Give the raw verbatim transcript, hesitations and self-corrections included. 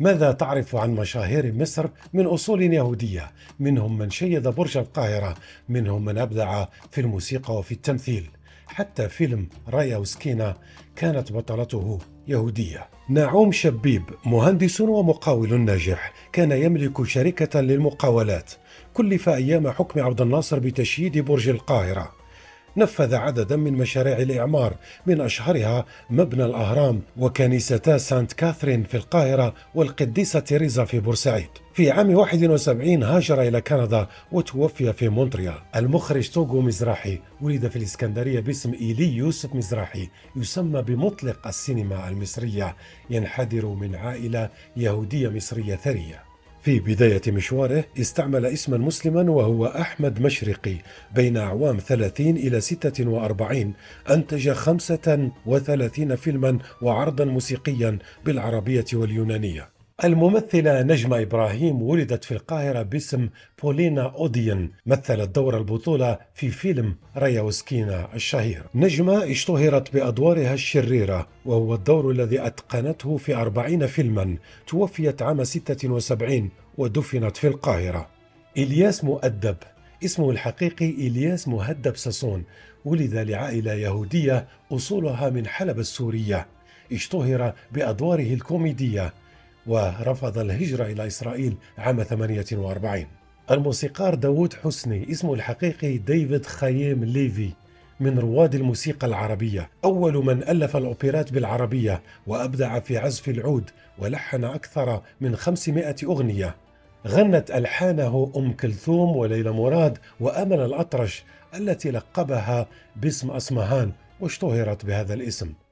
ماذا تعرف عن مشاهير مصر من أصول يهودية؟ منهم من شيد برج القاهرة، منهم من أبدع في الموسيقى وفي التمثيل. حتى فيلم رايا وسكينة كانت بطلته يهودية. نعوم شبيب مهندس ومقاول ناجح، كان يملك شركة للمقاولات. كلف أيام حكم عبد الناصر بتشييد برج القاهرة. نفذ عددا من مشاريع الإعمار، من أشهرها مبنى الأهرام وكنيستا سانت كاثرين في القاهرة والقديسة تيريزا في بورسعيد. في عام واحد وسبعين هاجر إلى كندا وتوفي في مونتريال. المخرج توغو مزراحي ولد في الإسكندرية باسم إيلي يوسف مزراحي، يسمى بمطلق السينما المصرية، ينحدر من عائلة يهودية مصرية ثرية. في بداية مشواره استعمل اسما مسلما وهو أحمد مشرقي. بين أعوام ثلاثين إلى ستة وأربعين أنتج خمسة وثلاثين فيلما وعرضا موسيقيا بالعربية واليونانية. الممثلة نجمة إبراهيم ولدت في القاهرة باسم بولينا أوديان، مثلت دور البطولة في فيلم رايا وسكينة الشهير. نجمة اشتهرت بأدوارها الشريرة، وهو الدور الذي أتقنته في أربعين فيلما. توفيت عام ستة وسبعين ودفنت في القاهرة. إلياس مؤدب اسمه الحقيقي إلياس مهدب ساسون، ولد لعائلة يهودية أصولها من حلب السورية. اشتهر بأدواره الكوميدية ورفض الهجرة إلى إسرائيل عام ثمانية وأربعين. الموسيقار داوود حسني اسمه الحقيقي ديفيد خيم ليفي، من رواد الموسيقى العربية. أول من ألف الأوبرات بالعربية وأبدع في عزف العود، ولحن أكثر من خمسمائة أغنية. غنت ألحانه أم كلثوم وليلى مراد وأمل الأطرش التي لقبها باسم أصمهان واشتهرت بهذا الاسم.